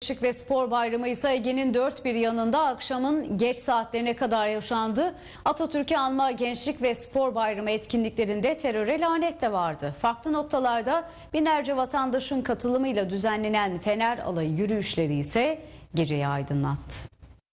Gençlik ve Spor Bayramı ise Ege'nin dört bir yanında akşamın geç saatlerine kadar yaşandı. Atatürk'ü anma Gençlik ve Spor Bayramı etkinliklerinde teröre lanet de vardı. Farklı noktalarda binlerce vatandaşın katılımıyla düzenlenen Fener Alayı yürüyüşleri ise geceyi aydınlattı.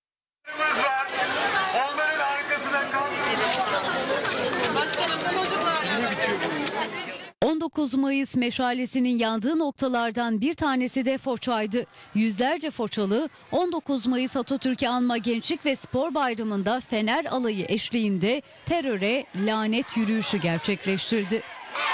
19 Mayıs meşalesinin yandığı noktalardan bir tanesi de Foça'ydı. Yüzlerce Foçalı 19 Mayıs Atatürk'ü anma Gençlik ve Spor Bayramı'nda Fener Alayı eşliğinde teröre lanet yürüyüşü gerçekleştirdi.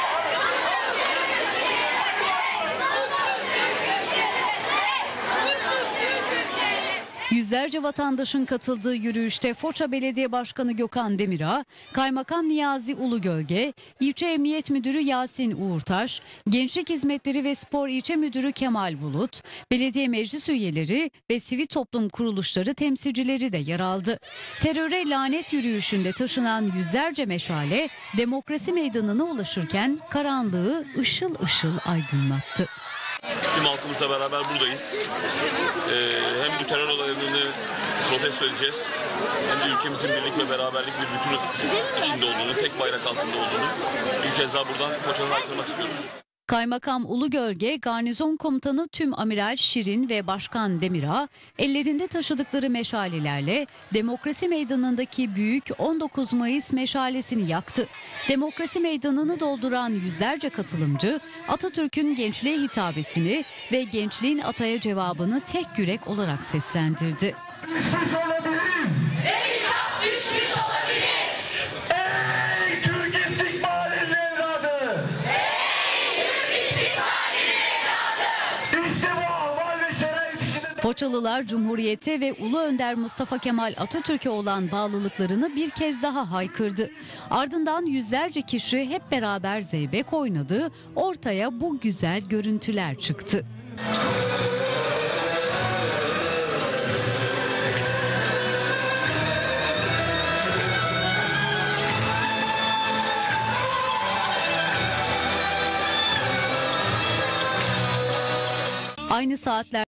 Yüzlerce vatandaşın katıldığı yürüyüşte Foça Belediye Başkanı Gökhan Demirağ, Kaymakam Niyazi Ulugölge, İlçe Emniyet Müdürü Yasin Uğurtaş, Gençlik Hizmetleri ve Spor İlçe Müdürü Kemal Bulut, belediye meclis üyeleri ve sivil toplum kuruluşları temsilcileri de yer aldı. Teröre lanet yürüyüşünde taşınan yüzlerce meşale Demokrasi Meydanı'na ulaşırken karanlığı ışıl ışıl aydınlattı. Tüm halkımızla beraber buradayız. Hem bu terör olaylarını protesto edeceğiz, hem de ülkemizin birlik ve beraberlik bir bütün içinde olduğunu, tek bayrak altında olduğunu bir kez daha buradan Foça'dan aktarmak istiyoruz. Kaymakam Ulugölge, Garnizon Komutanı Tüm Amiral Şirin ve Başkan Demirağ ellerinde taşıdıkları meşalelerle Demokrasi Meydanı'ndaki büyük 19 Mayıs meşalesini yaktı. Demokrasi Meydanı'nı dolduran yüzlerce katılımcı Atatürk'ün gençliğe hitabesini ve gençliğin ataya cevabını tek yürek olarak seslendirdi. Düşmüş olabilirim. Düşmüş olabilir. Ey Türk istikbalinin evladı. İşte bu ahval ve şeref içinde... Foçalılar Cumhuriyete ve Ulu Önder Mustafa Kemal Atatürk'e olan bağlılıklarını bir kez daha haykırdı. Ardından yüzlerce kişi hep beraber zeybek oynadı. Ortaya bu güzel görüntüler çıktı. Aynı saatler